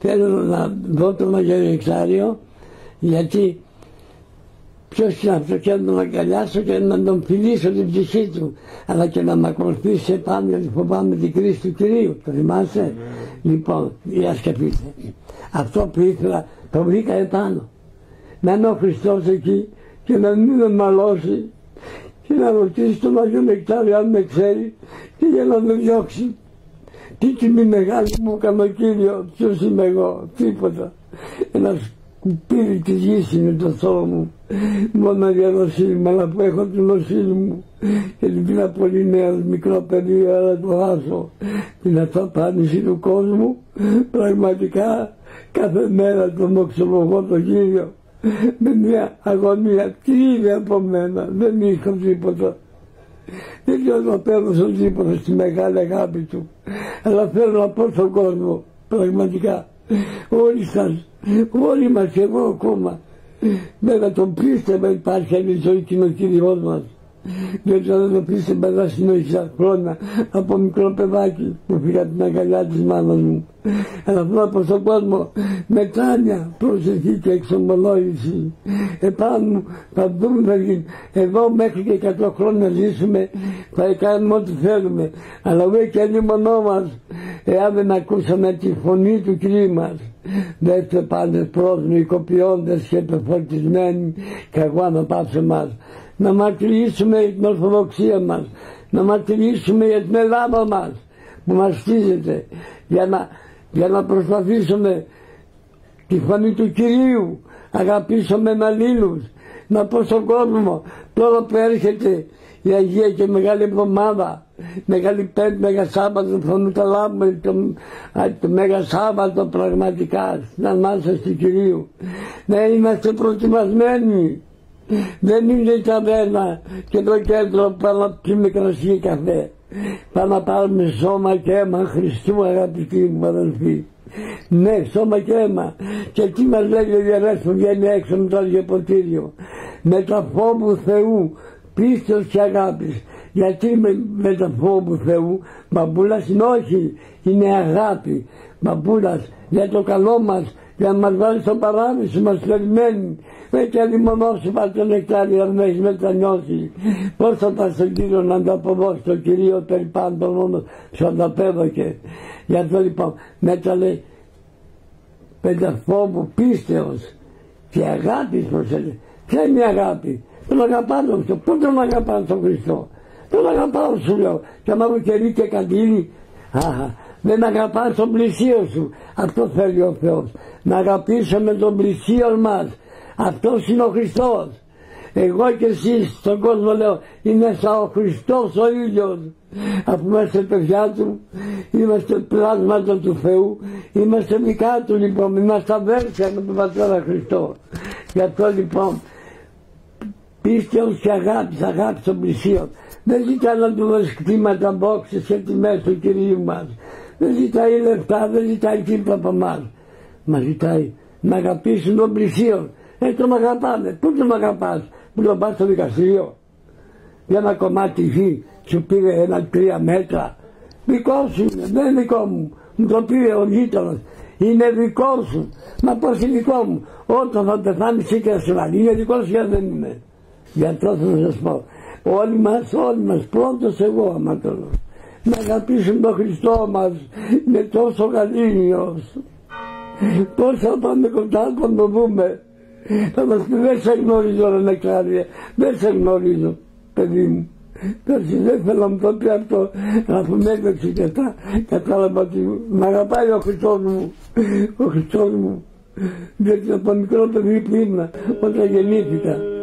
θέλω να δω τον Αγίο Νεκτάριο, γιατί ποιος είναι αυτό, και να τον αγκαλιάσω και να τον φιλήσω την ψυχή του, αλλά και να μ' ακολουθήσει επάνω, γιατί φοβάμαι την κρίση του Κυρίου. Το θυμάσαι? Λοιπόν, για σκεφτείτε. Αυτό που ήθελα, το βρήκα επάνω. Να είναι ο Χριστός εκεί και να μην με μαλώσει και να ρωτήσει τον Αγίο Νεκτάριο αν με ξέρει και για να με διώξει. Τι τιμή μεγάλη μου έκανε ο Κύριος, ποιος είμαι εγώ, τίποτα. Ένα σκουπίδι της γης είναι το σώμα μου, μόνο για νοσήλυμα, αλλά που έχω την νοσήλη μου και την πήρα πολύ νέος, μικρό παιδί, αλλά το χάσω. Την αυταπάνηση του κόσμου, πραγματικά κάθε μέρα τον δοξολογώ τον Κύριο με μια αγωνία. Τι είναι από μένα, δεν είχα τίποτα. Δεν ξέρω να πέρασω τίποτα στη μεγάλη αγάπη του, αλλά θέλω να πω στον κόσμο, πραγματικά, όλοι σας, όλοι μας και εγώ ακόμα, βέβαια τον πίστευα υπάρχει άλλη ζωή και είναι ο Κύριος μας. Γιατί αν δεν το πίστευα θα συνέχισα χρόνια από μικρό παιδάκι που πήγα την αγκαλιά της μάνας μου. Αλλά θέλω να πω στον κόσμο, μετάνοια, προσευχή και εξομολόγηση. Επάνω θα δούμε, εδώ μέχρι και 100 χρόνια ζήσουμε, θα κάνουμε ό,τι θέλουμε. Αλλά εγώ και αλλήμονό μας, εάν δεν ακούσαμε τη φωνή του Κυρίου μας, δεν είστε πάντες πρόσμοι, κοπιώντες και πεφορτισμένοι, και εγώ να πάψω εμάς. Να μαρτυρήσουμε για την Ορθοδοξία μας, να μαρτυρήσουμε για την Ελλάδα μας που μας στήζεται, για να προσπαθήσουμε τη φωνή του Κυρίου, αγαπήσουμε αλλήλους, να πω στον κόσμο τώρα που έρχεται η Αγία και Μεγάλη Εβδομάδα, Μεγάλη Πέμπτη, Μέγα Σάββατο, θα μεταλάβουμε το Μέγα Σάββατο πραγματικά στην Ανάσταση του Κυρίου, να είμαστε προετοιμασμένοι. Δεν είναι η ταβέρνα και το κέντρο που πάμε να πιούμε κρασί και καφέ. Πάμε να πάρουμε σώμα και αίμα Χριστού, αγαπητοί μου αδελφοί. Ναι, σώμα και αίμα. Και εκεί μας λέει ο ιερέας που βγαίνει έξω με το Άγιο Ποτήριο. Με τα φόβου Θεού, πίστεως και αγάπης. Γιατί με τα φόβου Θεού, μπαμπούλας είναι όχι, είναι αγάπη. Μπαμπούλας για το καλό μας, για να μας βάλει στο παράδεισο, μας περιμένει. Και αδειμονώσει πας το νεκτάριο αν με έχεις μετανιώσει. Πώς θα πας στον Κύριο να ανταποδώσει το Κυρίο περί πάντων μόνο σου ανταπέδωκε. Γι' αυτό λοιπόν μετά λέει πενταφόβου πίστεως και αγάπης προσέλε. Ποια είναι η αγάπη? Τον αγαπάνε αυτό. Πού τον αγαπάνε τον Χριστό? Τον αγαπάω σου λέω. Και άμα μου κερί και καντήλι, δεν αγαπάς τον πλησίο σου. Αυτό θέλει ο Θεός. Να αγαπήσουμε τον πλησίο μας. Αυτός είναι ο Χριστός. Εγώ και εσείς στον κόσμο λέω είναι σαν ο Χριστός ο ίδιος. Αφού είμαστε παιδιά του, είμαστε πλάσματα του Θεού, είμαστε δικά του λοιπόν, είμαστε αδέρφια με τον Πατέρα Χριστό. Γι' αυτό λοιπόν πίστεως και αγάπη των πλησίων. Δεν ζητάει να του δώσει κτήματα, μπόξες και τιμές του Κυρίου μας. Δεν ζητάει λεφτά, δεν ζητάει τίποτα από εμάς. Μα ζητάει να αγαπήσουν τον πλησίον. Τον αγαπάνε. Πού τον αγαπάς? Που τον πας στο δικαστήριο για ένα κομμάτι γη σου πήρε 1-3 μέτρα. Δικό σου είναι, δεν είναι δικό μου. Μου το πήρε ο γείτονας. Είναι δικό σου. Μα πώς είναι δικό μου? Όταν θα πεθάνεις ή και θα σε βάλει. Είναι δικό σου ή δεν είναι? Γι' αυτό θα σας πω. Όλοι μας, πρώτος εγώ άμα το λέω. Να αγαπήσουμε τον Χριστό μας. Είναι τόσο γαλήνιος. Πώς θα πάμε κοντά να το δούμε? Θα μας πει δεν σε γνωρίζω ρε νεκτάρια, δεν σε γνωρίζω παιδί μου. Πέρσι δεν θέλω να μου το πει αυτό, αλλά που με έδειξε και αυτά, κατάλαβα ότι μ' αγαπάει ο Χριστός μου, ο Χριστός μου. Διότι από μικρό παιδί που ήμουν όταν γεννήθηκα.